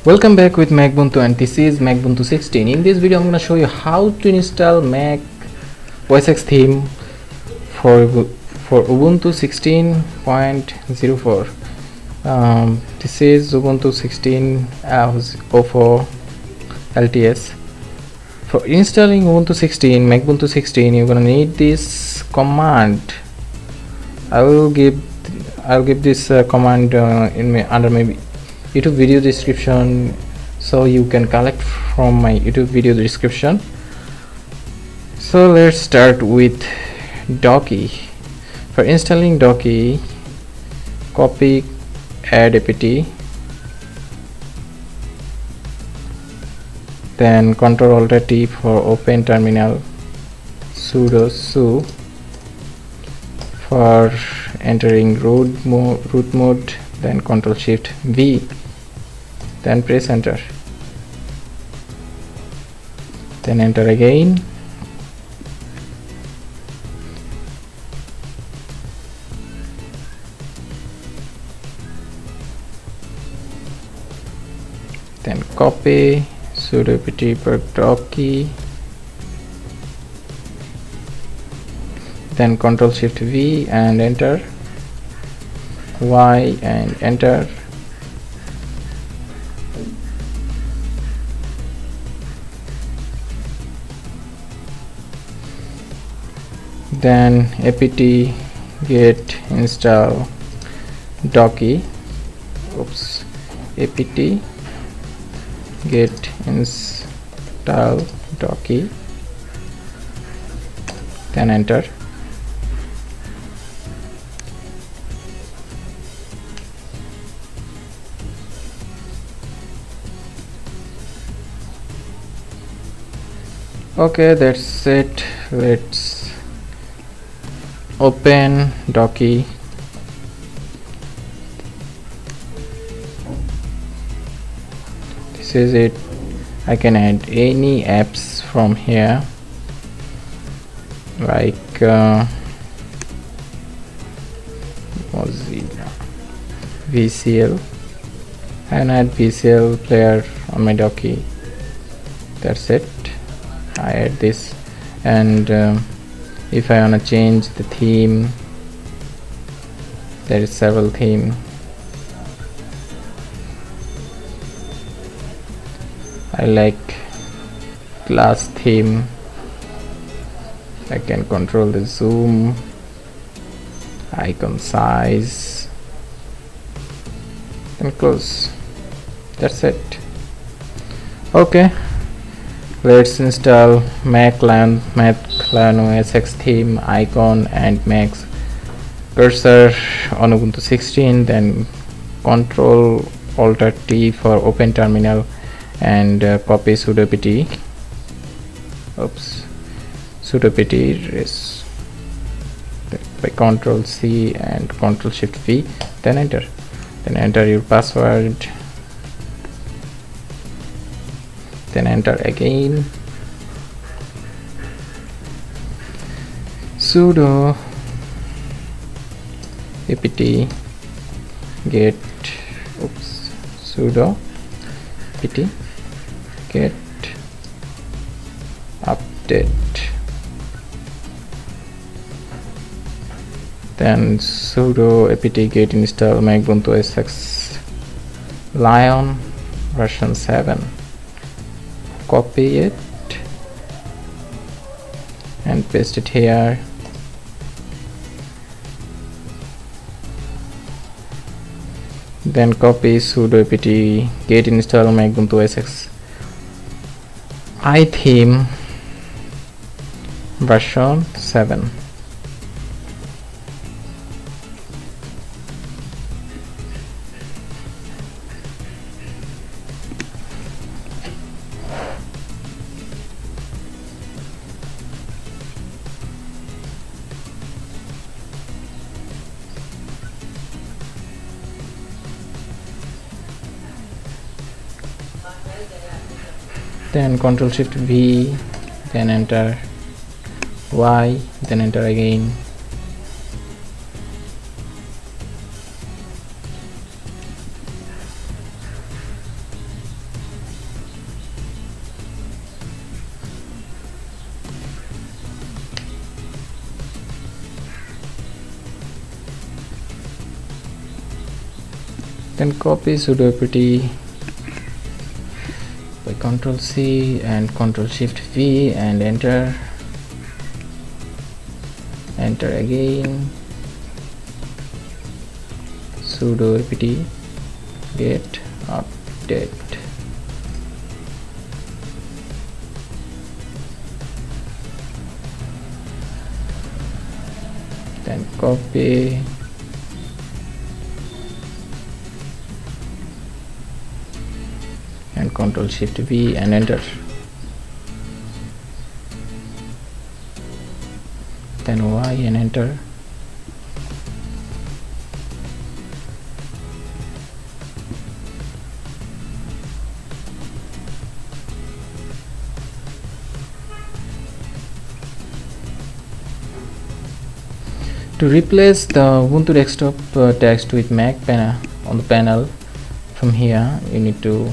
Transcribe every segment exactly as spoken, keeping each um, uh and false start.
Welcome back with MacBuntu, and this is MacBuntu sixteen. In this video I'm going to show you how to install Mac O S X theme for for Ubuntu sixteen point oh four. Um, this is Ubuntu sixteen oh four L T S. For installing Ubuntu sixteen, MacBuntu sixteen, you're gonna need this command. I will give I'll give this uh, command uh, in my under my YouTube video description, so you can collect from my YouTube video description. So let's start with docky. For installing docky, copy add-apt, then control alt T for open terminal, sudo su for entering root mode, root mode, then control shift V, then press enter, then enter again, then copy sudo apt purge docky, then control shift V and enter, Y and enter, then apt-get install docky, oops apt-get install docky, then enter. Okay, that's it. Let's open docky. This is it. I can add any apps from here, like uh, Mozilla V C L, and add V C L player on my docky. That's it. I add this, and um, if I want to change the theme, there is several theme. I like glass theme. I can control the zoom, icon size, and close. That's it. Okay, let's install Mac Lion, Mac Lion O S X theme, icon, and Mac's cursor on Ubuntu sixteen. Then control alt T for open terminal, and uh, copy sudo apt, oops, sudo apt is by control C and control shift V, then enter, then enter your password, then enter again, sudo apt get oops sudo apt get update, then sudo apt get install MacBuntu O S X Lion version seven. Copy it and paste it here, then copy sudo apt get install MacBuntu O S X iTheme version seven. Then control shift V, then enter, Y, then enter again, Then copy sudo apt by control C and control shift V and enter. Enter again. Sudo apt get update. Then copy and control shift V and enter. Then Y and enter. To replace the Ubuntu desktop uh, text with Mac panel on the panel, from here you need to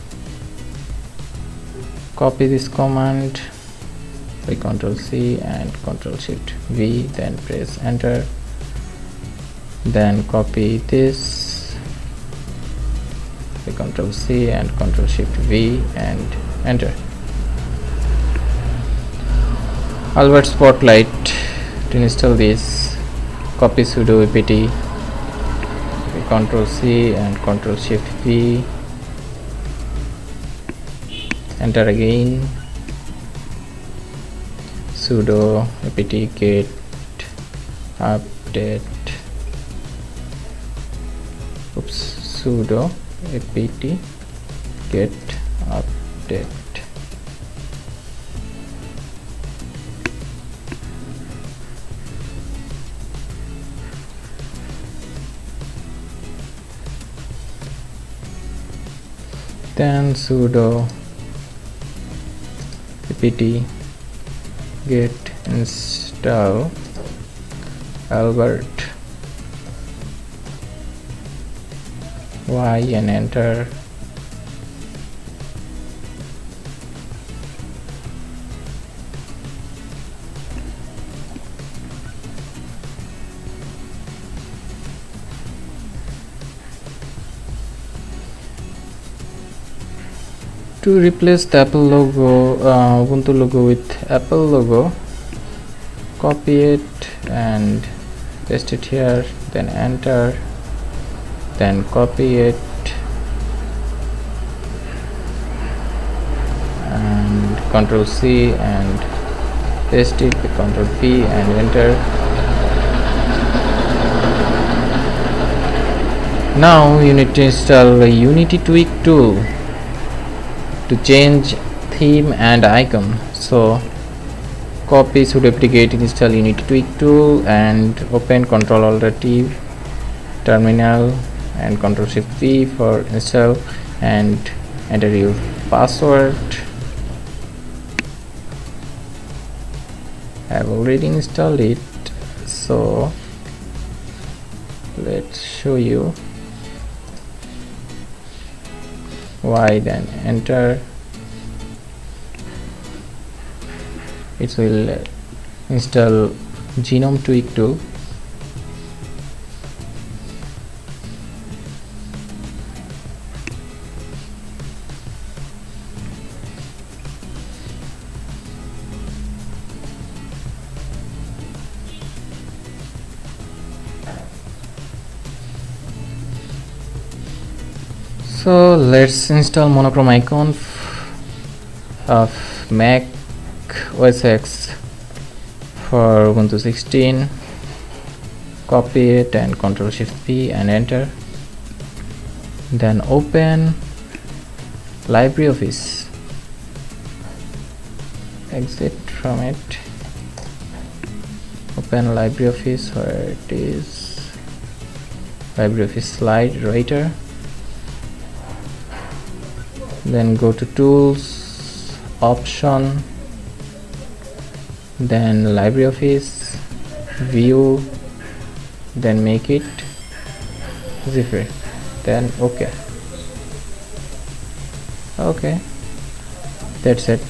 copy this command by control C and control shift V, then press enter. Then copy this by control C and control shift V and enter. Albert Spotlight. To install this, copy sudo apt by control C and control shift V, enter again. Sudo apt get update. Oops, sudo apt get update. Then sudo apt get install Albert Y and enter. To replace the Apple logo, uh, Ubuntu logo with Apple logo, copy it and paste it here, then enter, then copy it and control C and paste it with control P and enter. Now you need to install a Unity Tweak tool to change theme and icon. So copy sudo apt get install Unity Tweak tool and open Control Alt T terminal and control shift V for install and enter your password. I have already installed it, so let's show you why. Then enter. It will install Genome Tweak tool. So let's install monochrome icon of Mac O S X for Ubuntu sixteen. Copy it and control shift P and enter. Then open LibreOffice. Exit from it. Open LibreOffice, where it is LibreOffice slide writer. Then go to tools, option, then LibreOffice, view, then make it zipper, then OK. Okay, that's it.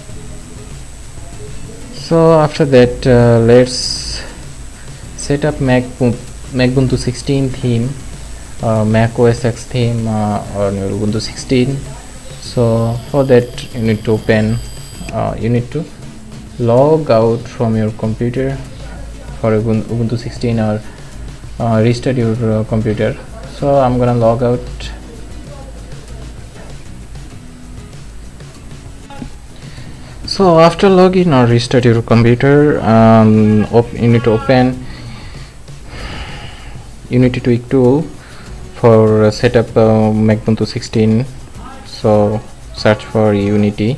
So after that, uh, let's set up Mac MacBuntu sixteen theme uh, Mac O S X theme uh, on your Ubuntu sixteen. So for that you need to open uh, you need to log out from your computer for Ubuntu sixteen, or uh, restart your uh, computer. So I'm gonna log out. So after login or restart your computer, um, you need to open Unity Tweak tool for uh, setup uh, MacBuntu sixteen. So search for Unity.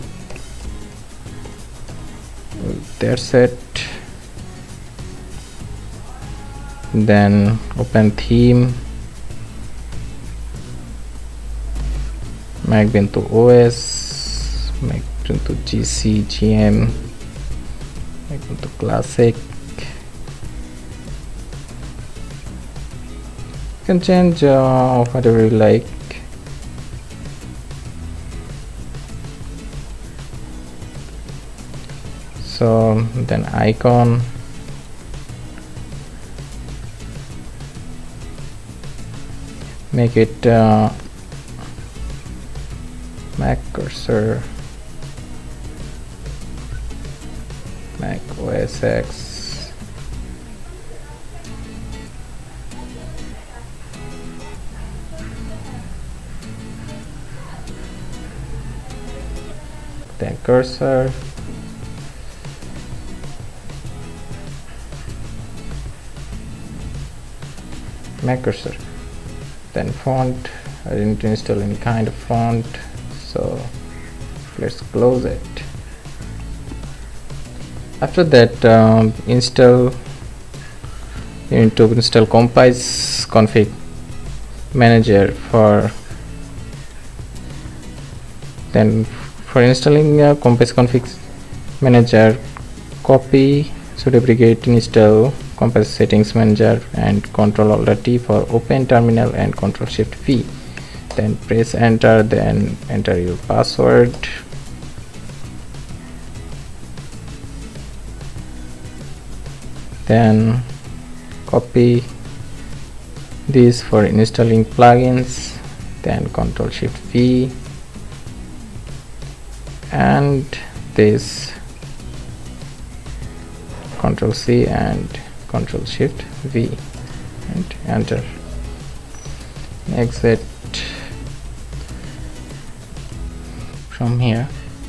That's it. Then open theme, MacBuntu O S, MacBuntu G C, G M, MacBuntu Classic. You can change uh, whatever you like. So then icon, make it uh, Mac cursor, Mac O S X, then cursor, Mac cursor, then font. I didn't install any kind of font, so let's close it. After that, um, install you need to install compise config manager. For then for installing uh, compise config manager, copy sudo apt-get install compise settings manager and control alt T for open terminal and control shift V. Then press enter, then enter your password. Then copy this for installing plugins, then control shift V, and this control C and control shift V, and enter. Exit from here.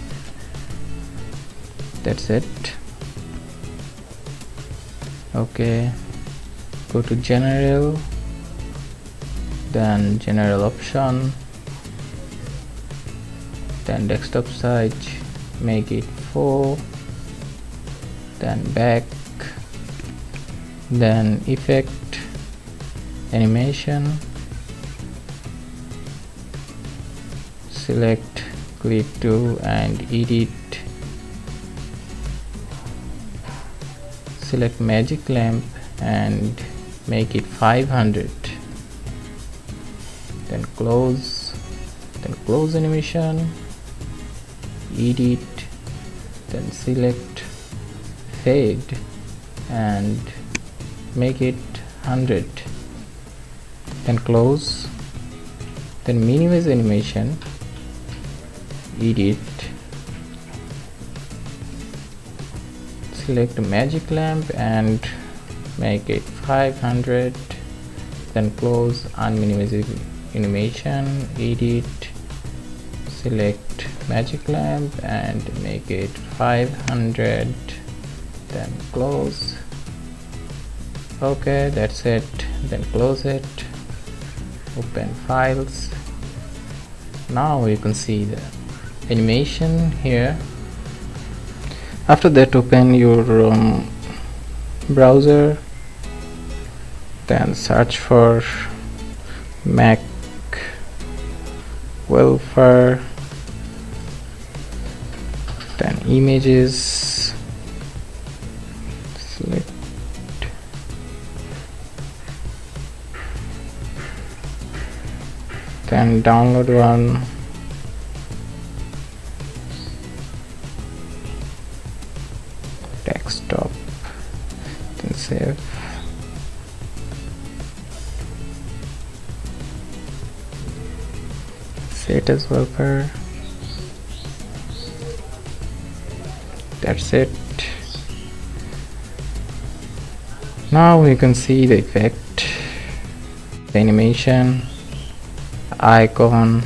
That's it. Okay, go to general, then general option, then desktop size, make it four, then back, then effect, animation, select clip to and edit, select magic lamp and make it five hundred, then close, then close animation, edit, then select fade and make it one hundred, then close, then minimize animation, edit, select magic lamp and make it five hundred, then close, unminimize animation, edit, select magic lamp and make it five hundred, then close. Okay, that's it. Then close it, open files. Now you can see the animation here. After that, open your um, browser, then search for Mac welfare, then images, select, then download one, desktop, then save, create as wallpaper. That's it. Now you can see the effect, the animation, icon.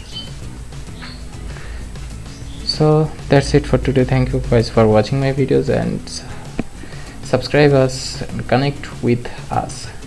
So that's it for today. Thank you guys for watching my videos, and subscribe us and connect with us.